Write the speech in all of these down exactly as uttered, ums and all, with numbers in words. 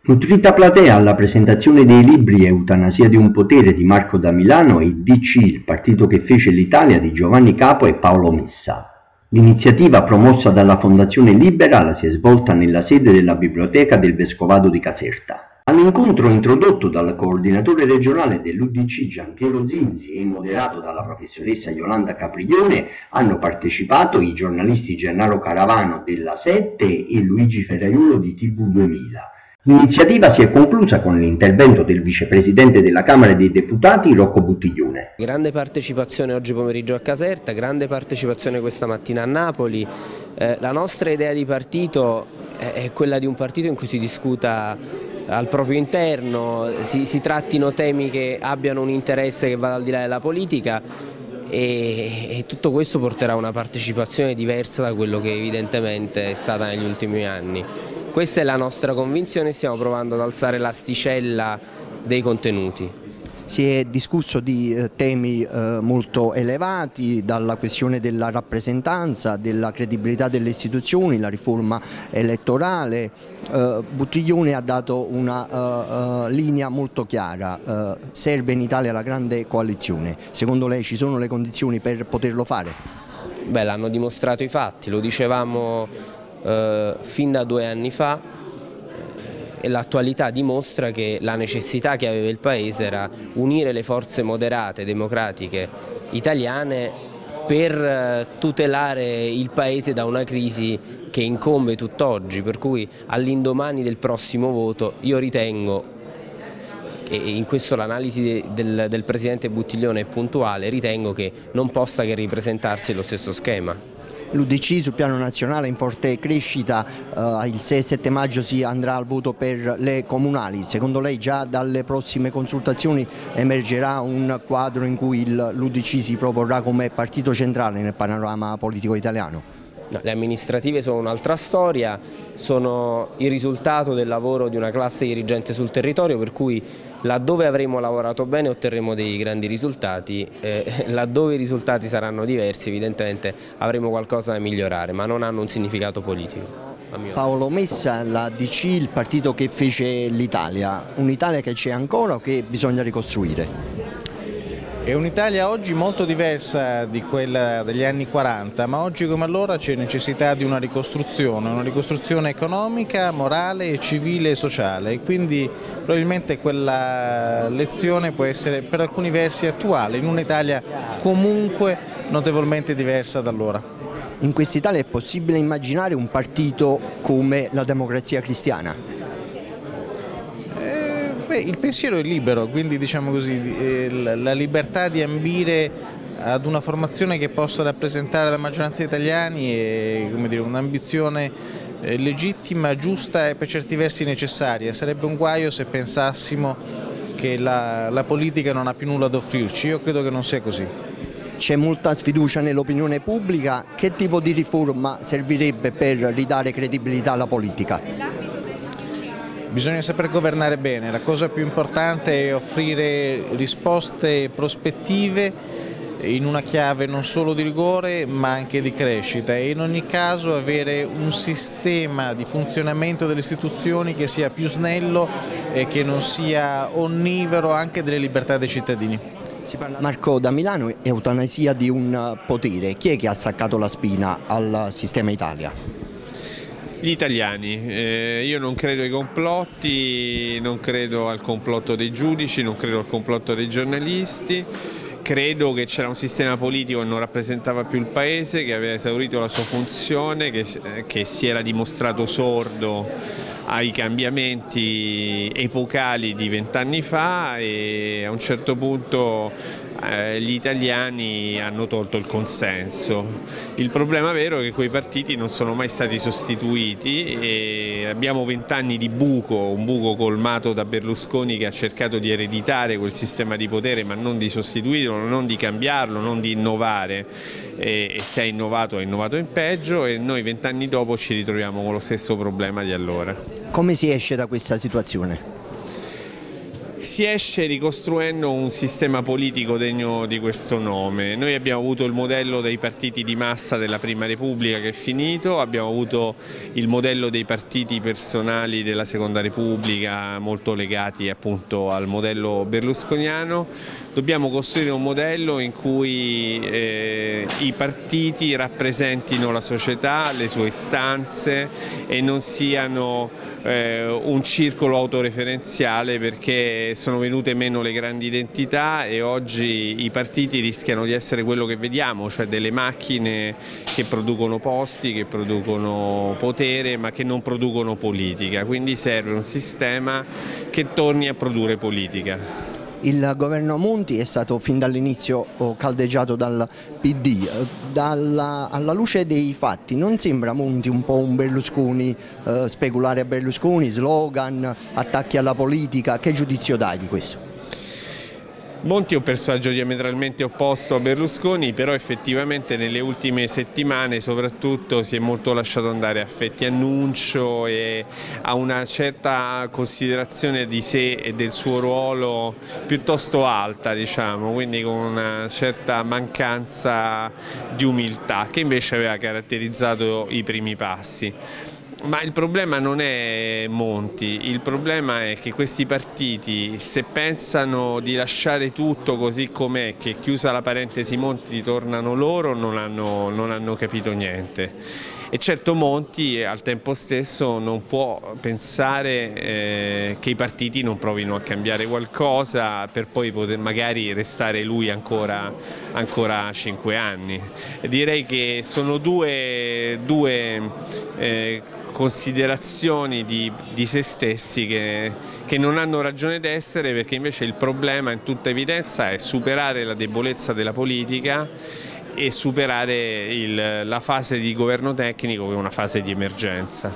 Nutrita platea alla presentazione dei libri Eutanasia di un potere di Marco da Milano e D C, il partito che fece l'Italia, di Giovanni Capo e Paolo Messa. L'iniziativa, promossa dalla Fondazione Liberal, si è svolta nella sede della biblioteca del Vescovado di Caserta. All'incontro, introdotto dal coordinatore regionale dell'U D C Gianpiero Zinzi e moderato dalla professoressa Yolanda Capriglione, hanno partecipato i giornalisti Gennaro Caravano della sette e Luigi Ferraiuolo di T V duemila. L'iniziativa si è conclusa con l'intervento del vicepresidente della Camera dei Deputati, Rocco Buttiglione. Grande partecipazione oggi pomeriggio a Caserta, grande partecipazione questa mattina a Napoli. Eh, la nostra idea di partito è quella di un partito in cui si discuta al proprio interno, si, si trattino temi che abbiano un interesse che vada al di là della politica e, e tutto questo porterà a una partecipazione diversa da quello che evidentemente è stata negli ultimi anni. Questa è la nostra convinzione e stiamo provando ad alzare l'asticella dei contenuti. Si è discusso di eh, temi eh, molto elevati, dalla questione della rappresentanza, della credibilità delle istituzioni, la riforma elettorale. Eh, Buttiglione ha dato una uh, uh, linea molto chiara, uh, serve in Italia la grande coalizione. Secondo lei ci sono le condizioni per poterlo fare? Beh, l'hanno dimostrato i fatti, lo dicevamo Uh, fin da due anni fa e l'attualità dimostra che la necessità che aveva il Paese era unire le forze moderate, democratiche italiane per uh, tutelare il Paese da una crisi che incombe tutt'oggi, per cui all'indomani del prossimo voto io ritengo, e in questo l'analisi del, del Presidente Buttiglione è puntuale, ritengo che non possa che ripresentarsi lo stesso schema. L'U D C sul piano nazionale in forte crescita, eh, il sei e sette maggio si andrà al voto per le comunali. Secondo lei già dalle prossime consultazioni emergerà un quadro in cui l'U D C si proporrà come partito centrale nel panorama politico italiano? No, le amministrative sono un'altra storia, sono il risultato del lavoro di una classe dirigente sul territorio, per cui laddove avremo lavorato bene otterremo dei grandi risultati, eh, laddove i risultati saranno diversi evidentemente avremo qualcosa da migliorare, ma non hanno un significato politico. Paolo Messa, la D C, il partito che fece l'Italia, un'Italia che c'è ancora o che bisogna ricostruire? È un'Italia oggi molto diversa di quella degli anni quaranta, ma oggi come allora c'è necessità di una ricostruzione, una ricostruzione economica, morale, civile e sociale, e quindi probabilmente quella lezione può essere per alcuni versi attuale, in un'Italia comunque notevolmente diversa da allora. In quest'Italia è possibile immaginare un partito come la Democrazia Cristiana? Beh, il pensiero è libero, quindi diciamo così, eh, la libertà di ambire ad una formazione che possa rappresentare la maggioranza degli italiani è un'ambizione eh, legittima, giusta e per certi versi necessaria. Sarebbe un guaio se pensassimo che la, la politica non ha più nulla da offrirci, io credo che non sia così. C'è molta sfiducia nell'opinione pubblica, che tipo di riforma servirebbe per ridare credibilità alla politica? Bisogna saper governare bene, la cosa più importante è offrire risposte prospettive in una chiave non solo di rigore ma anche di crescita e in ogni caso avere un sistema di funzionamento delle istituzioni che sia più snello e che non sia onnivoro anche delle libertà dei cittadini. Si parla, Marco da Milano, eutanasia di un potere. Chi è che ha staccato la spina al sistema Italia? Gli italiani, eh, io non credo ai complotti, non credo al complotto dei giudici, non credo al complotto dei giornalisti, credo che c'era un sistema politico che non rappresentava più il Paese, che aveva esaurito la sua funzione, che, che si era dimostrato sordo ai cambiamenti epocali di vent'anni fa e a un certo punto eh, gli italiani hanno tolto il consenso. Il problema vero è che quei partiti non sono mai stati sostituiti e abbiamo vent'anni di buco, un buco colmato da Berlusconi che ha cercato di ereditare quel sistema di potere ma non di sostituirlo, non di cambiarlo, non di innovare e, e se ha innovato ha innovato in peggio e noi vent'anni dopo ci ritroviamo con lo stesso problema di allora. Come si esce da questa situazione? Si esce ricostruendo un sistema politico degno di questo nome. Noi abbiamo avuto il modello dei partiti di massa della Prima Repubblica che è finito, abbiamo avuto il modello dei partiti personali della Seconda Repubblica molto legati appunto al modello berlusconiano. Dobbiamo costruire un modello in cui eh, i partiti rappresentino la società, le sue istanze e non siano eh, un circolo autoreferenziale, perché sono venute meno le grandi identità e oggi i partiti rischiano di essere quello che vediamo, cioè delle macchine che producono posti, che producono potere ma che non producono politica, quindi serve un sistema che torni a produrre politica. Il governo Monti è stato fin dall'inizio caldeggiato dal P D, Dalla, alla luce dei fatti non sembra Monti un po' un Berlusconi, eh, speculare a Berlusconi, slogan, attacchi alla politica? Che giudizio dai di questo? Monti è un personaggio diametralmente opposto a Berlusconi, però effettivamente nelle ultime settimane soprattutto si è molto lasciato andare a effetti annuncio e a una certa considerazione di sé e del suo ruolo piuttosto alta, diciamo, quindi con una certa mancanza di umiltà che invece aveva caratterizzato i primi passi. Ma il problema non è Monti, il problema è che questi partiti, se pensano di lasciare tutto così com'è, che chiusa la parentesi Monti tornano loro, non hanno, non hanno capito niente. E certo Monti al tempo stesso non può pensare eh, che i partiti non provino a cambiare qualcosa per poi poter magari restare lui ancora, ancora cinque anni. Direi che sono due, due eh, considerazioni di, di se stessi che, che non hanno ragione d'essere, perché invece il problema in tutta evidenza è superare la debolezza della politica e superare il, la fase di governo tecnico, che è una fase di emergenza.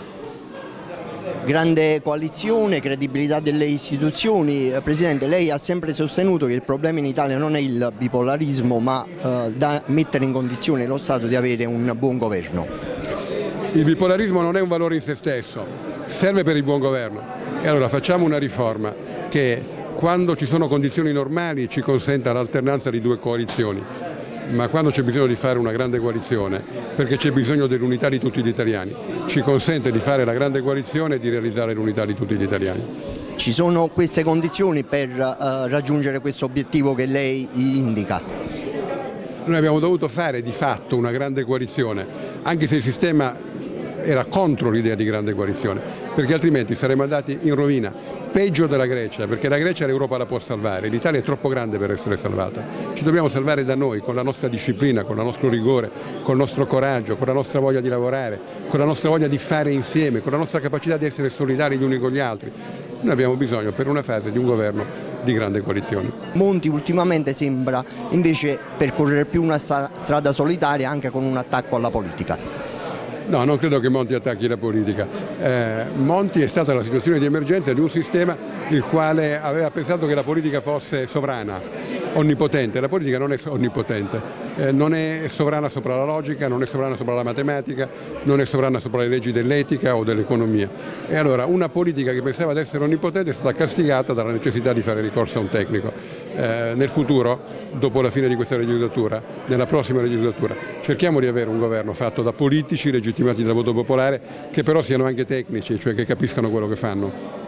Grande coalizione, credibilità delle istituzioni. Presidente, lei ha sempre sostenuto che il problema in Italia non è il bipolarismo, ma eh, da mettere in condizione lo Stato di avere un buon governo. Il bipolarismo non è un valore in se stesso, serve per il buon governo. E allora facciamo una riforma che, quando ci sono condizioni normali, ci consenta l'alternanza di due coalizioni, ma quando c'è bisogno di fare una grande coalizione, perché c'è bisogno dell'unità di tutti gli italiani, ci consente di fare la grande coalizione e di realizzare l'unità di tutti gli italiani. Ci sono queste condizioni per uh, raggiungere questo obiettivo che lei indica? Noi abbiamo dovuto fare di fatto una grande coalizione, anche se il sistema era contro l'idea di grande coalizione, perché altrimenti saremmo andati in rovina, peggio della Grecia, perché la Grecia l'Europa la può salvare, l'Italia è troppo grande per essere salvata. Ci dobbiamo salvare da noi, con la nostra disciplina, con il nostro rigore, con il nostro coraggio, con la nostra voglia di lavorare, con la nostra voglia di fare insieme, con la nostra capacità di essere solidari gli uni con gli altri. Noi abbiamo bisogno per una fase di un governo di grande coalizione. Monti ultimamente sembra invece percorrere più una strada solitaria, anche con un attacco alla politica. No, non credo che Monti attacchi la politica. Eh, Monti è stata la situazione di emergenza di un sistema il quale aveva pensato che la politica fosse sovrana, onnipotente. La politica non è onnipotente, eh, non è sovrana sopra la logica, non è sovrana sopra la matematica, non è sovrana sopra le leggi dell'etica o dell'economia. E allora una politica che pensava di essere onnipotente è stata castigata dalla necessità di fare ricorso a un tecnico. Eh, nel futuro, dopo la fine di questa legislatura, nella prossima legislatura, cerchiamo di avere un governo fatto da politici legittimati dal voto popolare, che però siano anche tecnici, cioè che capiscano quello che fanno.